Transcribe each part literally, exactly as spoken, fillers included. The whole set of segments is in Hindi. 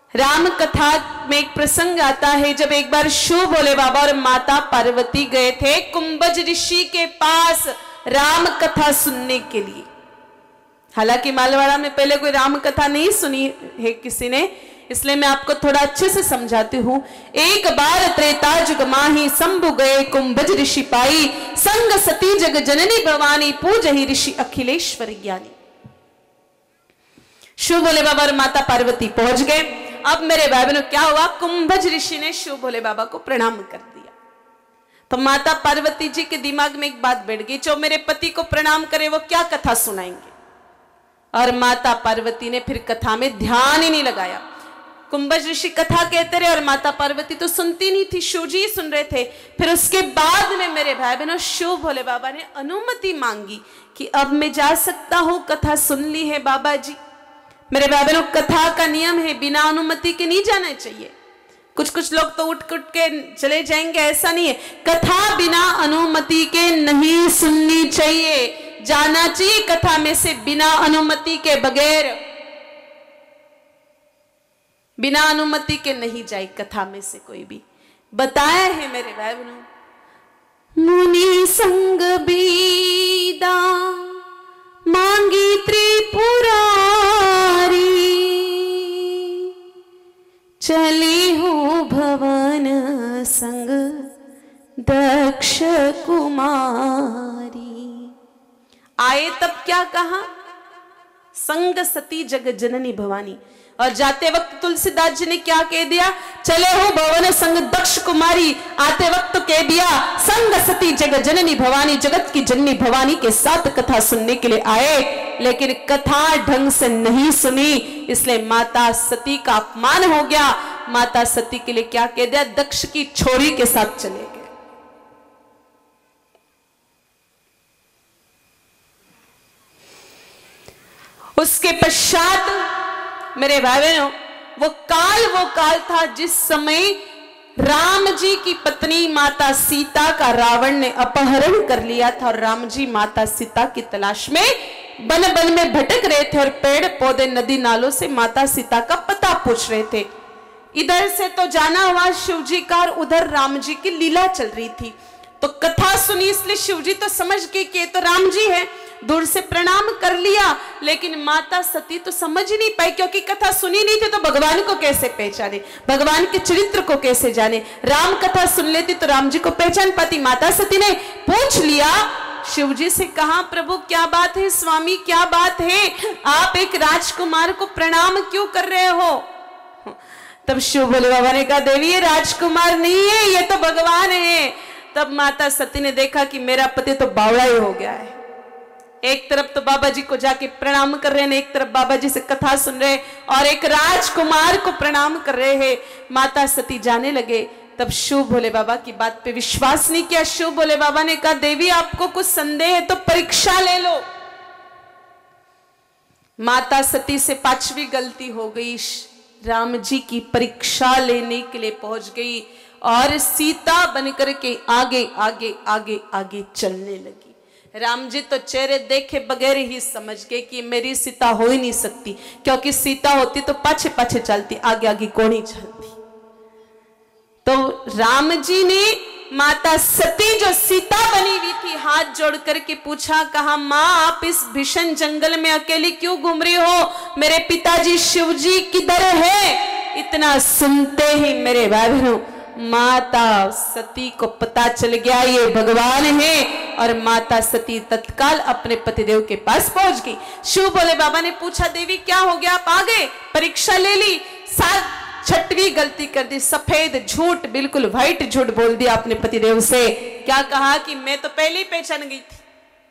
राम कथा में एक प्रसंग आता है जब एक बार शिव भोले बाबा और माता पार्वती गए थे कुंभज ऋषि के पास राम कथा सुनने के लिए। हालांकि मालवाड़ा में पहले कोई राम कथा नहीं सुनी है किसी ने, इसलिए मैं आपको थोड़ा अच्छे से समझाती हूँ। एक बार त्रेता जुग माही शंभु गए कुंभज ऋषि पाई, संग सती जग जननी भवानी पूजहि ऋषि अखिलेश्वर ज्ञानी। शिव भोले बाबा और माता पार्वती पहुंच गए। अब मेरे भाई बहनों क्या हुआ, कुंभज ऋषि ने शिव भोले बाबा को प्रणाम कर दिया। तो माता पार्वती जी के दिमाग में एक बात बैठ गई, जो मेरे पति को प्रणाम करे वो क्या कथा सुनाएंगे। और माता पार्वती ने फिर कथा में ध्यान ही नहीं लगाया। कुंभज ऋषि कथा कहते रहे और माता पार्वती तो सुनती नहीं थी, शिव जी सुन रहे थे। फिर उसके बाद में मेरे भाई बहनों शिव भोले बाबा ने अनुमति मांगी कि अब मैं जा सकता हूं, कथा सुन ली है बाबा जी। मेरे भाई बहनों कथा का नियम है बिना अनुमति के नहीं जाना चाहिए। कुछ कुछ लोग तो उठ उठ के चले जाएंगे, ऐसा नहीं है। कथा बिना अनुमति के नहीं सुननी चाहिए, जाना चाहिए कथा में से बिना अनुमति के बगैर। बिना अनुमति के नहीं जाए कथा में से कोई भी। बताया है मेरे भाई बहनों, मुनि संग बीदा मांगी त्रिपुरारी, चली हूँ भवन संग दक्ष कुमारी। आए तब क्या कहा, संग सती जग जननी भवानी। और जाते वक्त तुलसीदास जी ने क्या कह दिया, चले हो भवन संग दक्ष कुमारी। आते वक्त तो कह दिया संग सती जग जननी भवानी, जगत की जननी भवानी के साथ कथा सुनने के लिए आए, लेकिन कथा ढंग से नहीं सुनी, इसलिए माता सती का अपमान हो गया। माता सती के लिए क्या कह दिया, दक्ष की छोरी के साथ चले गए। उसके पश्चात मेरे भाई बहनों वो काल वो काल था जिस समय राम जी की पत्नी माता सीता का रावण ने अपहरण कर लिया था। और राम जी माता सीता की तलाश में बन बन में भटक रहे थे और पेड़ पौधे नदी नालों से माता सीता का पता पूछ रहे थे। इधर से तो जाना हुआ शिव जी का और उधर राम जी की लीला चल रही थी। तो कथा सुनी इसलिए शिव जी तो समझ गए कि ये तो राम जी है, दूर से प्रणाम कर लिया। लेकिन माता सती तो समझ ही नहीं पाई, क्योंकि कथा सुनी नहीं थी तो भगवान को कैसे पहचाने, भगवान के चरित्र को कैसे जाने। राम कथा सुन लेती तो राम जी को पहचान पाती। माता सती ने पूछ लिया शिव जी से, कहा प्रभु क्या बात है, स्वामी क्या बात है, आप एक राजकुमार को प्रणाम क्यों कर रहे हो। तब शिव भोले बाबा ने कहा, देवी ये राजकुमार नहीं है, ये तो भगवान है। तब माता सती ने देखा कि मेरा पति तो बावड़ा ही हो गया है। एक तरफ तो बाबा जी को जाके प्रणाम कर रहे हैं, एक तरफ बाबा जी से कथा सुन रहे और एक राजकुमार को प्रणाम कर रहे हैं। माता सती जाने लगे। तब शिव भोले बाबा की बात पे विश्वास नहीं किया। शिव भोले बाबा ने कहा, देवी आपको कुछ संदेह है तो परीक्षा ले लो। माता सती से पांचवी गलती हो गई, राम जी की परीक्षा लेने के लिए पहुंच गई और सीता बनकर के आगे आगे आगे आगे चलने लगी। राम जी तो चेहरे देखे बगैर ही समझ गए कि मेरी सीता हो ही नहीं सकती, क्योंकि सीता होती तो पाछे पाछे चलती, आगे आगे कौन ही चलती। तो राम जी ने माता सती जो सीता बनी हुई थी हाथ जोड़ करके पूछा, कहा माँ आप इस भीषण जंगल में अकेली क्यों घूम रही हो, मेरे पिताजी शिव जी किधर है। इतना सुनते ही मेरे भाई बहनों माता सती को पता चल गया ये भगवान है, और माता सती तत्काल अपने पतिदेव के पास पहुंच गई। शिव भोले बाबा ने पूछा, देवी क्या हो गया, आप आ गए, परीक्षा ले ली। सात छठवीं गलती कर दी, सफेद झूठ, बिल्कुल व्हाइट झूठ बोल दिया अपने पतिदेव से। क्या कहा कि मैं तो पहले ही पहचान गई थी,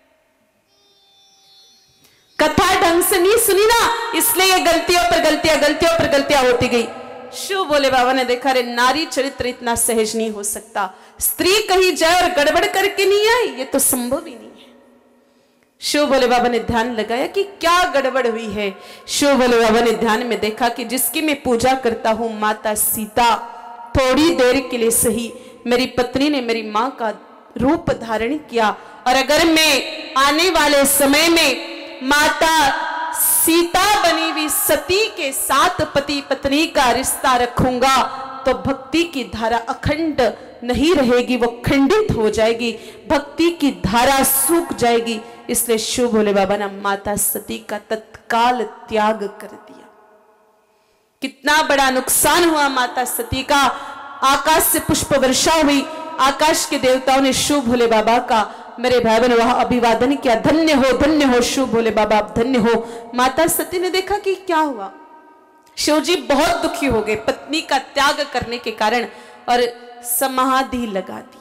कथा ढंग से नहीं सुनी ना, इसलिए ये गलतियों पर गलतियां गलतियों पर गलतियां होती गई। शिव भोले बाबा ने देखा, रे नारी चरित्र इतना सहज नहीं हो सकता, स्त्री कहीं जाए और गड़बड़ करके नहीं आई, ये तो संभव ही नहीं है। शिव भोले बाबा ने ध्यान लगाया कि क्या गड़बड़ हुई है। शिव भोले बाबा ने ध्यान में देखा कि जिसकी मैं पूजा करता हूं माता सीता, थोड़ी देर के लिए सही मेरी पत्नी ने मेरी मां का रूप धारण किया, और अगर मैं आने वाले समय में माता सीता बनी हुई सती के साथ पति पत्नी का रिश्ता रखूंगा तो भक्ति की धारा अखंड नहीं रहेगी, वो खंडित हो जाएगी, भक्ति की धारा सूख जाएगी। इसलिए शिव भोले बाबा ने माता सती का तत्काल त्याग कर दिया। कितना बड़ा नुकसान हुआ माता सती का। आकाश से पुष्प वर्षा हुई, आकाश के देवताओं ने शिव भोले बाबा का, मेरे भाई बहन, वह अभिवादन किया, धन्य हो धन्य हो शिव भोले बाबा, आप धन्य हो। माता सती ने देखा कि क्या हुआ, शिव जी बहुत दुखी हो गए पत्नी का त्याग करने के कारण और समाधि लगा दी।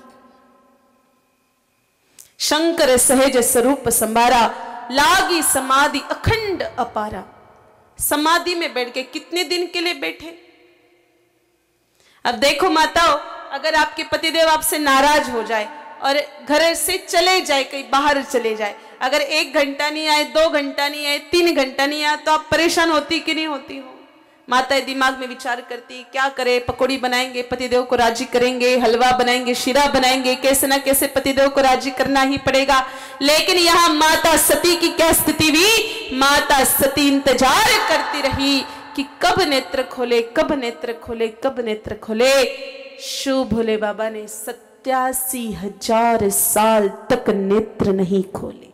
शंकर सहज स्वरूप संभारा, लागी समाधि अखंड अपारा। समाधि में बैठ के कितने दिन के लिए बैठे। अब देखो माताओं, अगर आपके पतिदेव आपसे नाराज हो जाए और घर से चले जाए, कहीं बाहर चले जाए, अगर एक घंटा नहीं आए, दो घंटा नहीं आए, तीन घंटा नहीं आए, तो आप परेशान होती कि नहीं होती हो। माताएं दिमाग में विचार करती, क्या करे, पकौड़ी बनाएंगे, पतिदेव को राजी करेंगे, हलवा बनाएंगे, शीरा बनाएंगे, कैसे ना कैसे पतिदेव को राजी करना ही पड़ेगा। लेकिन यहाँ माता सती की क्या स्थिति हुई, माता सती इंतजार करती रही कि कब नेत्र खोले, कब नेत्र खोले, कब नेत्र खोले। शिव भोले बाबा ने सत्यासी हजार साल तक नेत्र नहीं खोले।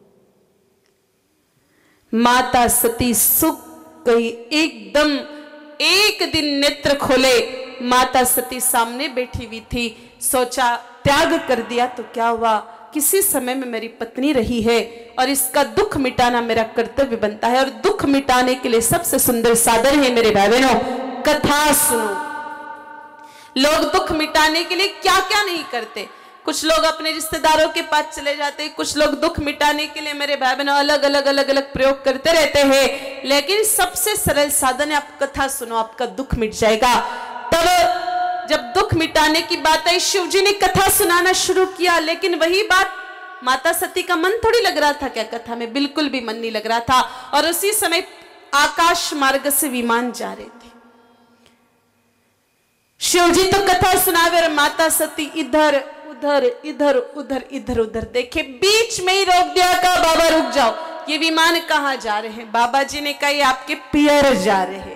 माता सती सुख गई एकदम। एक दिन नेत्र खोले, माता सती सामने बैठी हुई थी, सोचा त्याग कर दिया तो क्या हुआ, किसी समय में मेरी पत्नी रही है और इसका दुख मिटाना मेरा कर्तव्य बनता है। और दुख मिटाने के लिए सबसे सुंदर साधन है मेरे भाई बहनों, कथा सुनो। लोग दुख मिटाने के लिए क्या क्या नहीं करते। कुछ लोग अपने रिश्तेदारों के पास चले जाते हैं, कुछ लोग दुख मिटाने के लिए मेरे भाई बहनों अलग अलग अलग अलग प्रयोग करते रहते हैं। लेकिन सबसे सरल साधन है, आप कथा सुनो, आपका दुख मिट जाएगा। तब जब दुख मिटाने की बात आई, शिव जी ने कथा सुनाना शुरू किया। लेकिन वही बात, माता सती का मन थोड़ी लग रहा था क्या कथा में, बिल्कुल भी मन नहीं लग रहा था। और उसी समय आकाश मार्ग से विमान जा रहे थे। शिव जी तो कथा सुनावे और माता सती इधर उधर इधर उधर इधर उधर देखे। बीच में ही रोक दिया, कहा बाबा रुक जाओ, ये विमान कहाँ जा रहे हैं। बाबा जी ने कहा ये आपके पियर जा रहे हैं।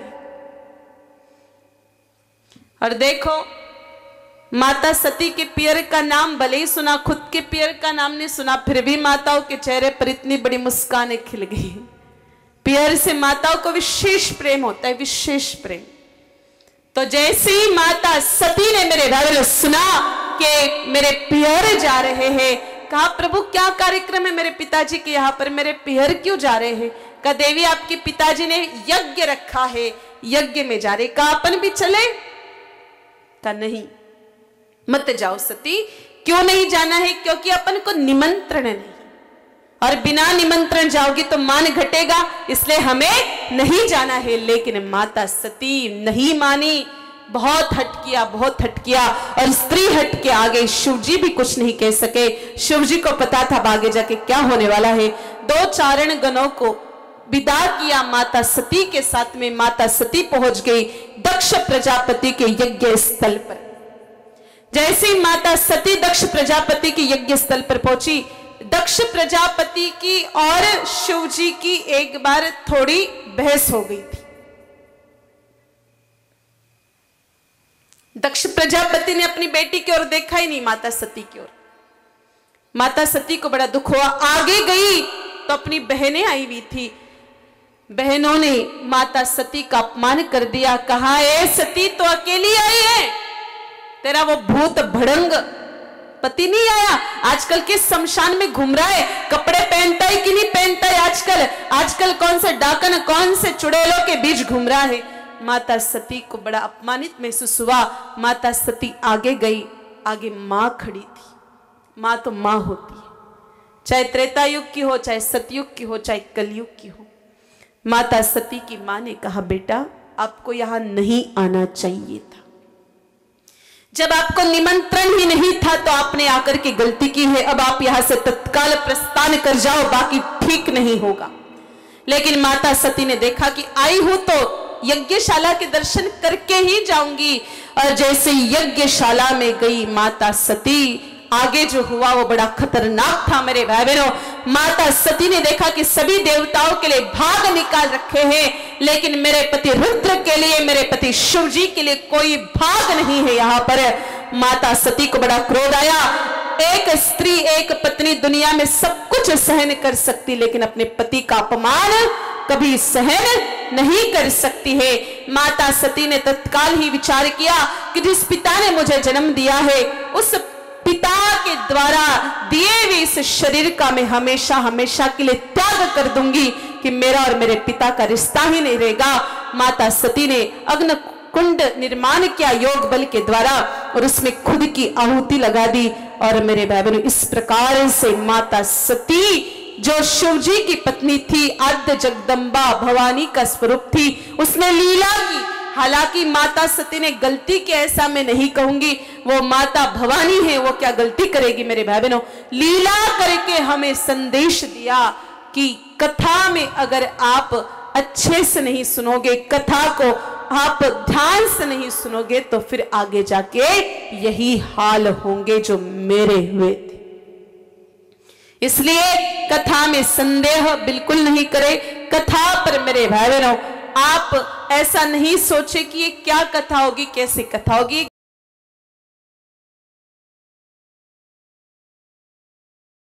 और देखो माता सती के पियर का नाम भले ही सुना, खुद के पियर का नाम नहीं सुना, फिर भी माताओं के चेहरे पर इतनी बड़ी मुस्कानें खिल गई। पियर से माताओं को विशेष प्रेम होता है, विशेष प्रेम। तो जैसे ही माता सती ने मेरे भाई सुना कि मेरे पियर जा रहे हैं, कहा प्रभु क्या कार्यक्रम है मेरे पिताजी के यहाँ पर, मेरे पियर क्यों जा रहे हैं। कहा देवी आपके पिताजी ने यज्ञ रखा है, यज्ञ में जा रहे। कहा अपन भी चले। कहा नहीं मत जाओ सती। क्यों नहीं जाना है, क्योंकि अपन को निमंत्रण नहीं, और बिना निमंत्रण जाओगी तो मान घटेगा, इसलिए हमें नहीं जाना है। लेकिन माता सती नहीं मानी, बहुत हट किया, बहुत हट किया। और स्त्री हट के आ गई, शिव जी भी कुछ नहीं कह सके। शिव जी को पता था आगे जाके क्या होने वाला है। दो चारण गणों को विदा किया माता सती के साथ में। माता सती पहुंच गई दक्ष प्रजापति के यज्ञ स्थल पर। जैसे ही माता सती दक्ष प्रजापति के यज्ञ स्थल पर पहुंची, दक्ष प्रजापति की और शिव जी की एक बार थोड़ी बहस हो गई थी। दक्ष प्रजापति ने अपनी बेटी की ओर देखा ही नहीं, माता सती की ओर। माता सती को बड़ा दुख हुआ, आगे गई तो अपनी बहनें आई हुई थी। बहनों ने माता सती का अपमान कर दिया, कहा ए सती तो अकेली आई है, तेरा वो भूत भड़ंग पति नहीं आया। आजकल के शमशान में घूम रहा है, कपड़े पहनता है कि नहीं पहनता है आजकल, आजकल कौन से डाकन कौन से चुड़ैलों के बीच घूम रहा है। माता सती को बड़ा अपमानित महसूस हुआ। माता सती आगे गई, आगे मां खड़ी थी। मां तो मां होती है, चाहे त्रेता युग की हो, चाहे सतयुग की हो, चाहे कलयुग की हो। माता सती की मां ने कहा बेटा आपको यहां नहीं आना चाहिए था, जब आपको निमंत्रण ही नहीं था तो आपने आकर के गलती की है। अब आप यहां से तत्काल प्रस्थान कर जाओ, बाकी ठीक नहीं होगा। लेकिन माता सती ने देखा कि आई हूं तो यज्ञशाला के दर्शन करके ही जाऊंगी। और जैसे यज्ञशाला में गई माता सती, आगे जो हुआ वो बड़ा खतरनाक था मेरे भाई बहनों। माता सती ने देखा कि सभी देवताओं के लिए भाग निकाल रखे हैं, लेकिन मेरे पति रुद्र के लिए, मेरे पति शिव जी के लिए कोई भाग नहीं है यहाँ पर। माता सती को बड़ा क्रोध आया। एक स्त्री, एक पत्नी दुनिया में सब कुछ सहन कर सकती, लेकिन अपने पति का अपमान कभी सहन नहीं कर सकती है। माता सती ने तत्काल ही विचार किया कि जिस पिता ने मुझे जन्म दिया है, उस पिता के द्वारा दिए हुए इस शरीर का मैं हमेशा हमेशा के लिए त्याग कर दूंगी कि मेरा और मेरे पिता का रिश्ता ही नहीं रहेगा। माता सती ने अग्नि कुंड निर्माण किया योग बल के द्वारा और उसमें खुद की आहुति लगा दी। और मेरे भाई बहनों, इस प्रकार से माता सती जो शिव जी की पत्नी थी, आद्य जगदम्बा भवानी का स्वरूप थी, उसने लीला की। हालांकि माता सती ने गलती की ऐसा मैं नहीं कहूंगी, वो माता भवानी है, वो क्या गलती करेगी मेरे भाई बहनों। लीला करके हमें संदेश दिया कि कथा में अगर आप अच्छे से नहीं सुनोगे, कथा को आप ध्यान से नहीं सुनोगे, तो फिर आगे जाके यही हाल होंगे जो मेरे हुए थे। इसलिए कथा में संदेह बिल्कुल नहीं करें। कथा पर मेरे भाई बहनों आप ऐसा नहीं सोचे कि ये क्या कथा होगी, कैसी कथा होगी।